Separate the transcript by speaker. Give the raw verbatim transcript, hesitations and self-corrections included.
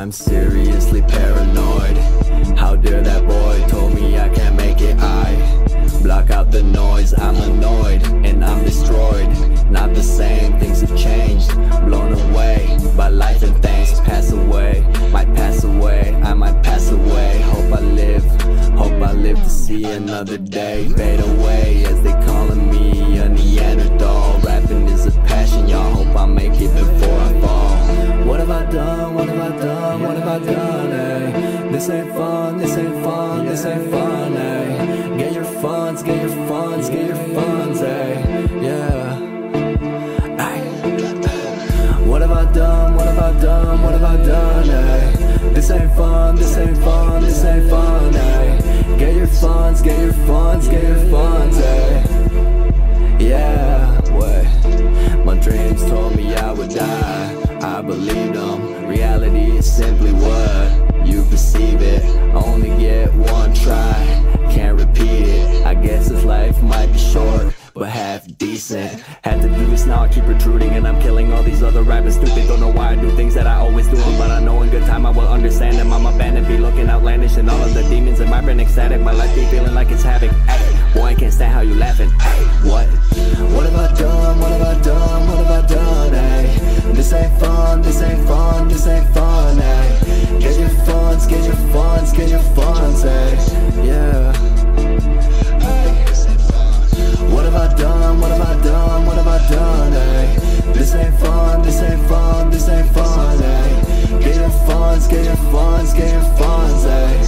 Speaker 1: I'm seriously paranoid. How dare that boy told me I can't make it. I block out the noise, I'm annoyed and I'm destroyed. Not the same, things have changed. Blown away by life and things pass away. Might pass away, I might pass away. Hope I live, hope I live to see another day. Fade away as they calling me a Neanderthal. Rapping is a passion, y'all, hope I make it before I fall. What have I done, what have I done, what have I done, eh? This ain't fun, this ain't fun, this ain't fun, eh? Get your funds, get your funds, get your funds, eh? Yeah. What have I done, what have I done, what have I done, eh? This ain't fun, this ain't fun, this ain't fun, eh? Get your funds, get your funds, get your funds, eh? Yeah, what? My dreams told me I would die, I believed them. Reality is simply what you perceive it. Only get one try, can't repeat it. I guess this life might be short, but half decent. Had to do this, now I keep protruding, and I'm killing all these other rappers stupid. Don't know why I do things that I always do, but I know in good time I will understand them. I'm abandoned, be looking outlandish, and all of the demons in my brain ecstatic. My life be feeling like it's havoc. Ay, boy, I can't stand how you laughing. Ay, what? What have I done? What have I done? What have I done? Ay, this ain't fun, this ain't fun, this ain't fun. Ay, get your funds, get your funds, get your funds. Ay, yeah. What have I done, what have I done, what have I done, eh? This ain't fun, this ain't fun, this ain't fun, eh? Get your funds, get your funds, get your funds, eh?